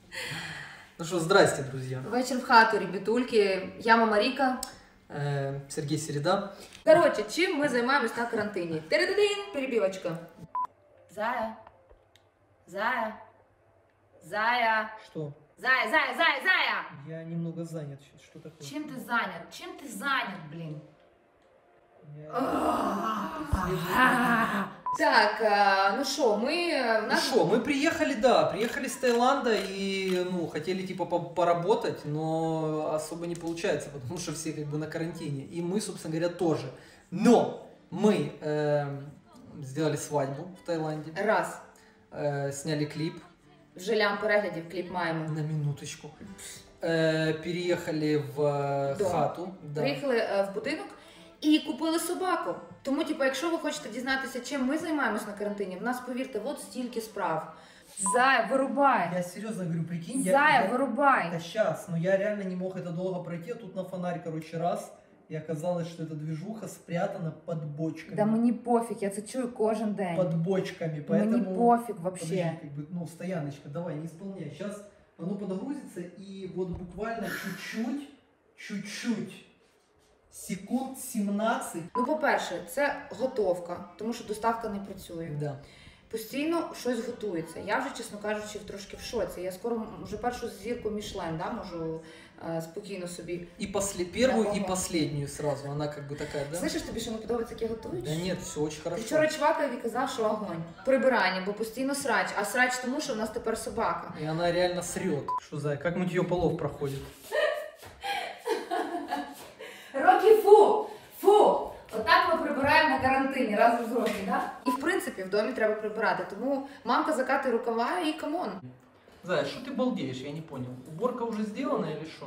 Ну что, здрасте, друзья. Вечір в хату, ребятульки. Я мама Ріка. Сергей Середа. Коротше, чим ми займаємось на карантині? Тередин, перебівочка. Зая. Зая. Зая. Что? Зая, зая, зая, зая! Я немного занят сейчас. Что такое? Чим ти зайнят? Чим ти зайнят, блін? Так, ну что, мы приехали, да, приехали с Таиланда и, хотели типа поработать, но особо не получается, потому что все как бы на карантине, и мы, собственно говоря, тоже. Но мы сделали свадьбу в Таиланде. Раз. Сняли клип. Вже лям переглядів кліп маємо. На минуточку. Переехали в хату. Да. Приїхали в будинок. І купили собаку. Тому, якщо ви хочете дізнатися, чим ми займаємось на карантині, в нас, повірте, от стільки справ. Зая, вирубай! Я серьезно говорю, прикинь, Зая, вирубай! Да сейчас, но я реально не мог это долго пройти, а тут на фонарь, раз, и оказалось, что эта движуха спрятана под бочками. Да мені пофіг, я це чую кожен день. Под бочками, поэтому... Мені пофіг вообще. Подожди, стояночка, давай, не исполняй. Сейчас оно подгрузится, и вот буквально чуть-чуть, секунд 17. Ну, по-перше, це готовка, тому що доставка не працює. Да. Постійно щось готується. Я вже, чесно кажучи, трошки в шоці. Я скоро вже першу зірку Мішлен, можу спокійно собі. И первую, и последнюю сразу. Она как бы такая, да? Слышиш, тобі що не подобається, як я готую? Да нет, все очень хорошо. Ти вчора чувакові казав, що огонь. Прибирання, бо постійно срач. А срач тому, що в нас тепер собака. И она реально срет. Что за, как мытье полов проходит? Рокі, фу! Фу! Отак ми прибираємо на карантині разом з Рокі, да? І в принципі в домі треба прибирати, тому мамка закатує рукава і камон. Зая, что ты балдеешь? Я не понял. Уборка уже сделана или что?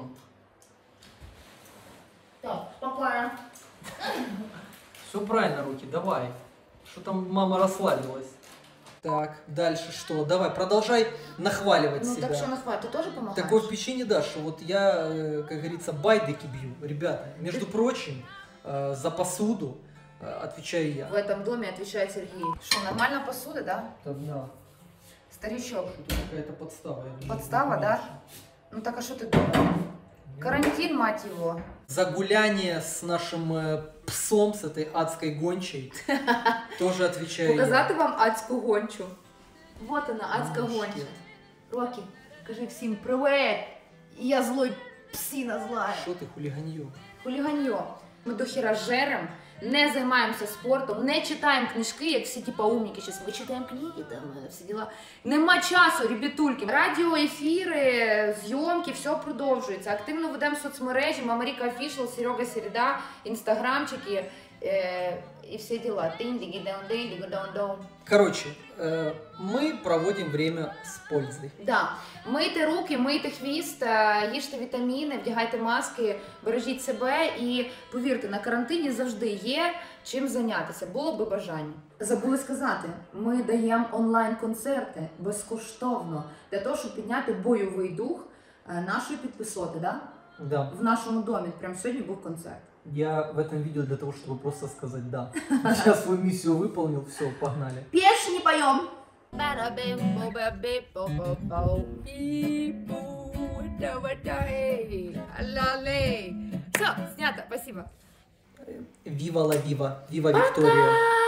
Так, спокойно. Все правильно, Руки, давай. Что там мама расслабилась? Так, дальше что? Давай, продолжай нахваливать себя. Ну так что нахваливать? Ты тоже помогаешь? Такое впечатление, да, что вот я, как говорится, байдыки бью. Ребята, между прочим, за посуду отвечаю я. В этом доме отвечает Сергей. Что, нормально посуда, да? Да. Старичок. Что-то какая-то подстава. Подстава, да? Ну так а что ты думаешь? Карантин, мать его. За гуляние с нашим псом, с этой адской гончей, тоже отвечаю я. Показати вам адську гончу. Вот она, адська гонча. Рокі, кажи всім привет! Я злой псина злая. Що ти, хуліганьо? Хуліганьо. Ми до хіра жерем, не займаємося спортом, не читаємо книжки, як всі умники. Зараз ми читаємо книги, там всі діла. Нема часу, ребятульки. Радіо, ефіри, зйомки, все продовжується. Активно ведемо соцмережі, Мама Ріка Офішл, Серега Середа, інстаграмчики и все дела. Короче, мы проводим время с пользой. Да. Мийте руки, мийте хвіст, їжте вітаміни, вдягайте маски, бережіть себе і, повірте, на карантині завжди є чим зайнятися, було би бажання. Забули сказати, ми даємо онлайн-концерти безкоштовно для того, щоб підняти бойовий дух нашої підписоти, да? Да. В нашому домі. Прямо сьогодні був концерт. Я в этом видео для того, чтобы просто сказать «да». Я свою миссию выполнил, все, погнали. Песни поем! Все, снято, спасибо. Вива ла вива, вива Виктория.